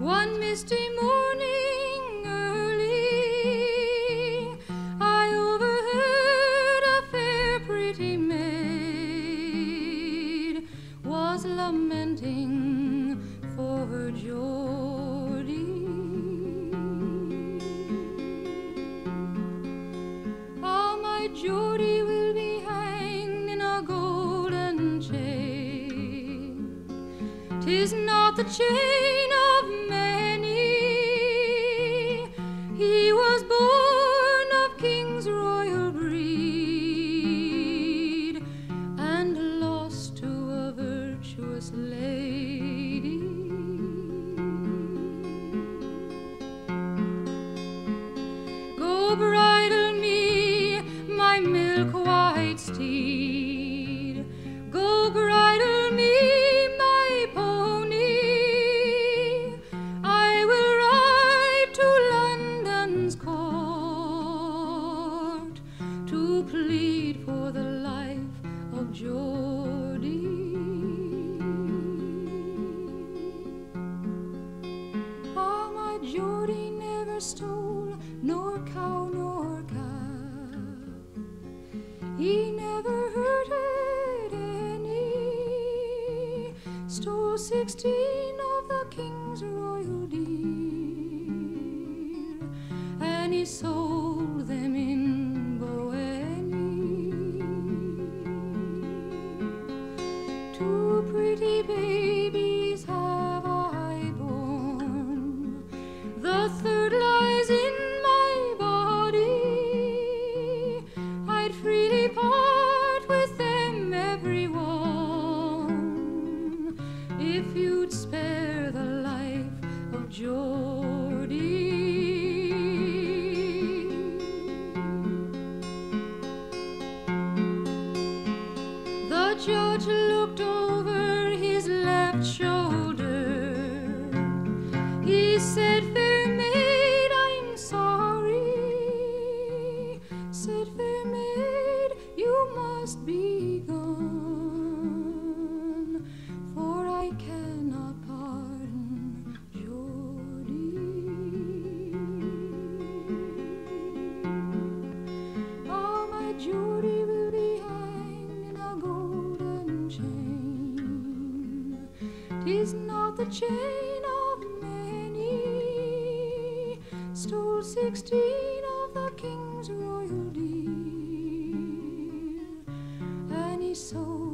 One misty morning early, I overheard a fair pretty maid was lamenting for her Geordie. Ah, my Geordie will be hanged in a golden chain. 'Tis not the chain of many. He was born of king's royal breed and lost to a virtuous lady. Go bridle me, my milk-white steed. Go bridle me, my pony. I will ride to London's court to plead for the life of Geordie. Ah, my Geordie never stole nor cow nor calf. He never hurted any. Stole 16 of the king's royal deer, and he sold them in Bohemie. Two pretty babies have I born, the third lies in my body. I'd freely part with them, everyone, if you'd spare the life of Geordie. The judge looked over his left shoulder. He said, "Fair maid, I'm sorry." Said, "Fair maid, you must be gone, for I cannot pardon Geordie." Ah, my Geordie will be hanged in a golden chain. 'Tis not the chain of many. Stole 16 of the king's royal deer, and he sold